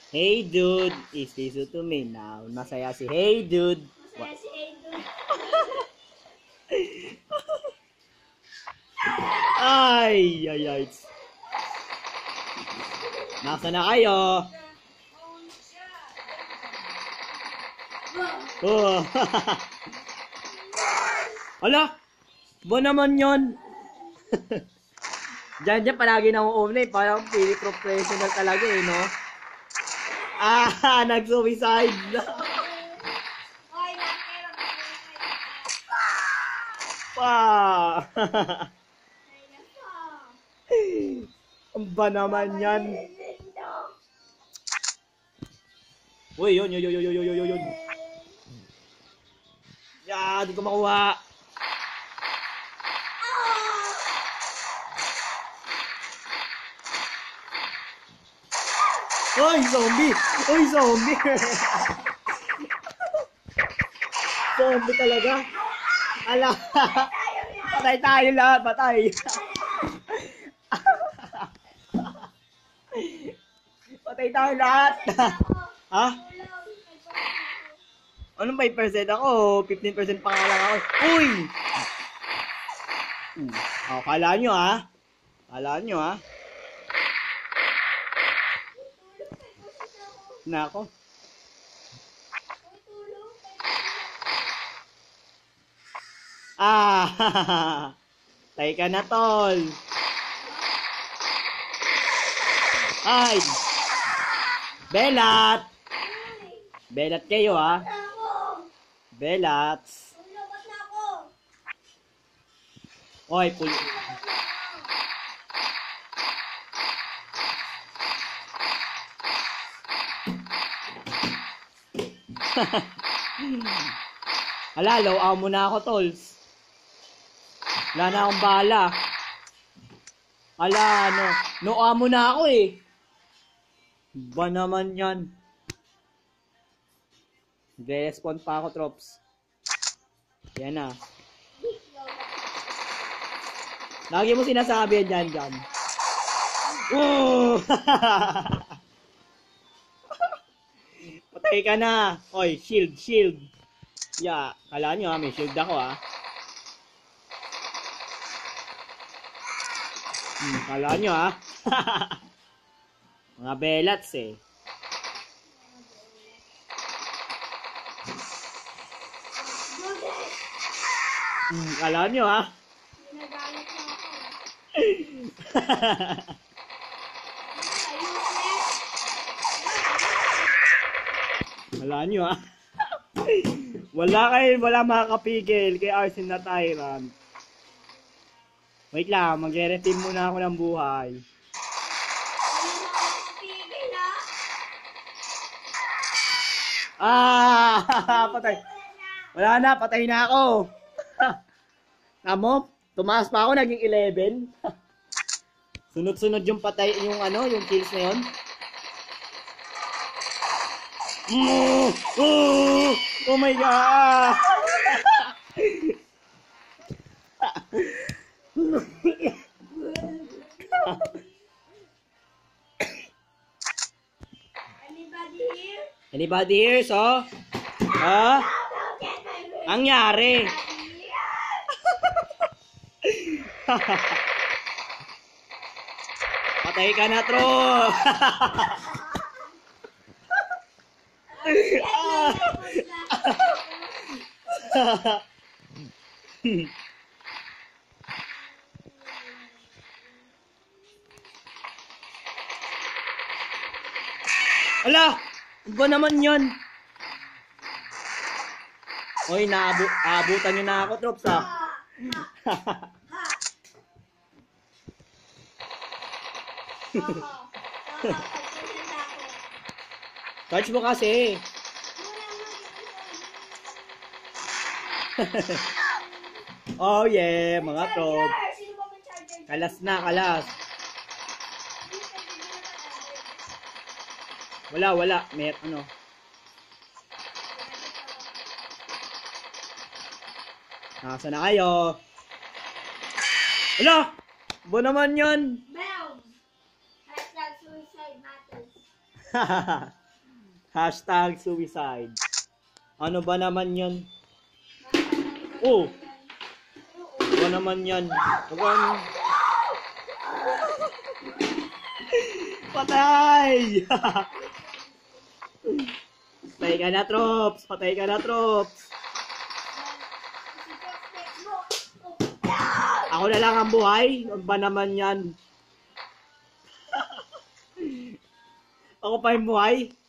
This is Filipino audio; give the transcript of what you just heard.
Hey dude, is this to me now? Masaya si Hey dude. Masaya si Hey Dude. Ay, ay, ay. Nasa na kayo? Oh. Ala, ba naman yon? Diyan palagi na umuumli. Parang pili professional talaga eh, no? Ah, nag-suicide na. Hoy, nakero. Pa. Ang ba naman yan? Uy, yun. Ya, di ko makuha. Uy, zombie! Uy, zombie! Zombie talaga. Ala. Patay tayo lahat, patay. Patay tayo lahat. Ha? Anong 5% ako? 15% pa nga lang ako. Uy! Oh, kala nyo ha? Kala nyo ha? Nako. Ah! Tay ka na, tol. Ay! Belat! Belat kayo ha? Belats. Lumabas na ako. Oy, Hala, low out mo na ako, tols. Wala na akong bala. Hala, no amo na ako eh. Ba naman yan? Respawn pa ako, trops. Yan na. Lagi mo sinasabi yan dyan. Oh! Patay ka na. Oy, shield. Ya, kala nyo ha, may shield ako ha. Kala nyo ha. Mga belats eh. Kala nyo ha. Nagalit na ako. Kala nyo ha. Wala makakapigil kay Arsen na Tyrant. Wait lang, magre-reteam muna ako ng buhay. Patay. Wala na, patay na ako. Tamo, tumaas pa ako, naging 11. Sunod-sunod yung patay, yung kills na yun. Oh my God! Anybody here, so? Ang yari. Patay ka na, tro. Ala! Ba naman yan? Oy, aabutan nyo na ako, troops ha. Charge mo kasi. Oh yeah, mga troops. Kalas na, kalas. Wala. May Nasa na kayo? Ala! Ba naman yan? Boom! #suicide matters. Hashtag suicide. Ano ba naman yan? Oh! Ano ba naman yan? Ano? Patay! Patay ka na, Trops! Patay ka na, Trops! Ako na lang ang buhay? Ano ba naman yan? Ako pa yung buhay?